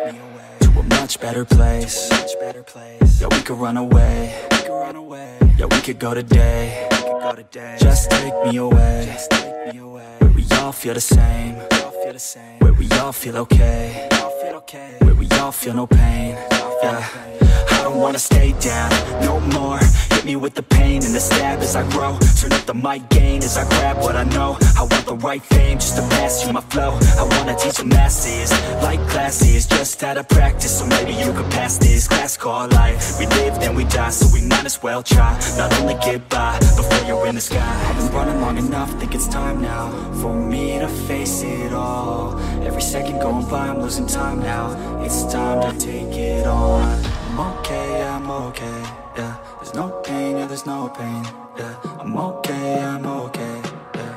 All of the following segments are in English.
to a much better place. Yeah, we could run away. Yeah, we could go today. Just take me away, where we all feel the same, where we all feel okay, where we all feel no pain. Yeah, I don't wanna stay down no more. Hit me with the pain and the stab as I grow. Turn up the mic gain as I grab what I know. I want the right fame just to master my flow. I wanna teach the masses like classes, just out of practice, so maybe you could pass this class called life. We live then we die, so we might as well try. Not only get by before you're in the sky. I've been running long enough, think it's time now for me to face it all. Every second going by, I'm losing time now. It's time to take it on. I'm okay, yeah. There's no pain, yeah, there's no pain, yeah. I'm okay, yeah.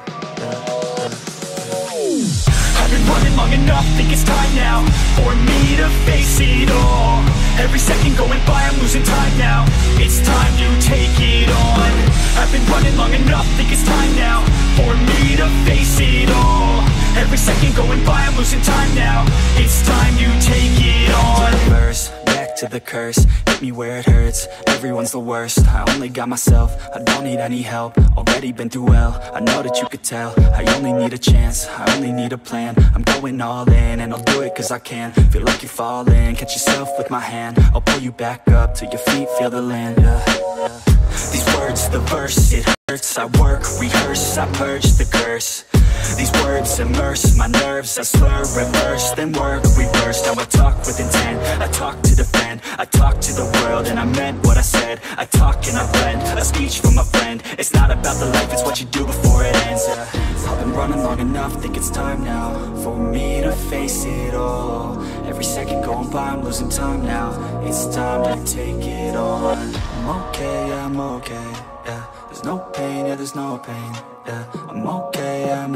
I've been running long enough, think it's time now for me to face it all. Every second going by, I'm losing time now. It's time to take it on. I've been running long enough, think it's time now for me to face it all. Every second going by, I'm losing time now. It's time to take it on. Verse, back to the curse, hit me where it hurts. Everyone's the worst, I only got myself. I don't need any help, already been through hell. I know that you could tell, I only need a chance, I only need a plan. I'm going all in, and I'll do it cause I can. Feel like you're falling, catch yourself with my hand. I'll pull you back up till your feet feel the land, yeah. These words, the verse, it hurts. I work, rehearse, I purge the curse. These words immerse my nerves. I slur, reverse, then work, reverse. Now I talk with intent, I talk to defend. I talk to the world and I meant what I said. I talk and I blend, a speech from a friend. It's not about the life, it's what you do before it ends, yeah. I've been running long enough, think it's time now for me to face it all. Every second going by, I'm losing time now. It's time to take it on. I'm okay, yeah. There's no pain, yeah, there's no pain, yeah. I'm okay, yeah.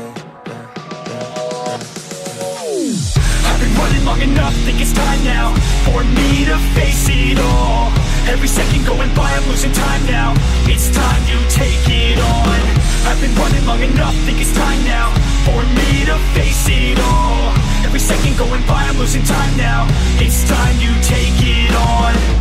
I've been running long enough, think it's time now for me to face it all. Every second going by, I'm losing time now. It's time to take it on. I've been running long enough, think it's time now for me to face it all. Every second going by, I'm losing time now. It's time to take it on.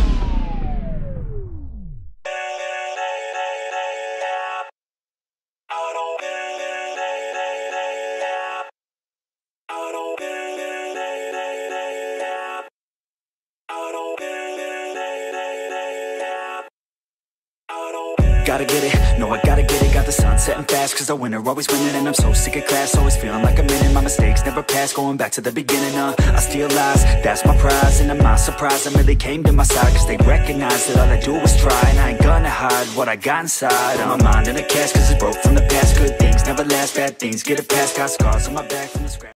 Gotta get it, no I gotta get it. Got the sun setting fast cause the winner always winning. And I'm so sick of class, always feeling like I'm in it. My mistakes never pass, going back to the beginning, I steal lies, that's my prize. And I'm not surprised I really came to my side, cause they recognize that all I do is try. And I ain't gonna hide what I got inside. I'm a mind in a cast cause it's broke from the past. Good things never last, bad things get a pass. Got scars on my back from the scratch.